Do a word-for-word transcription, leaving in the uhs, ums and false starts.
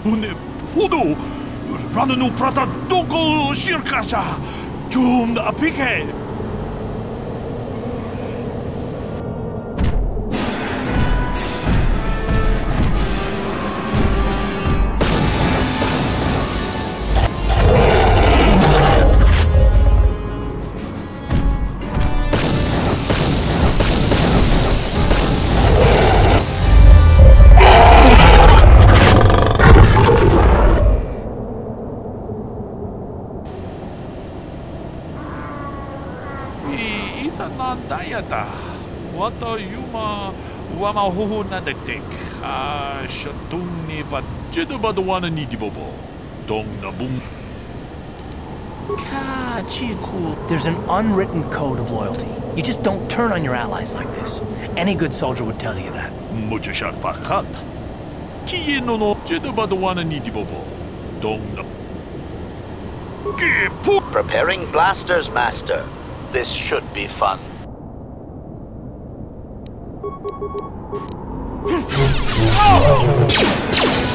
Ne pudo Rananu prata doko shirkasha Tum na apike Dayata, wata yuma wama hoho nadektek, ah shatung but jedabadwana nidibobo, dong nabum. There's an unwritten code of loyalty. You just don't turn on your allies like this. Any good soldier would tell you that. Mujashak pakat. Kiye no no jedabadwana nidibobo, dong na. Preparing blasters, Master. This should be fun. Oh!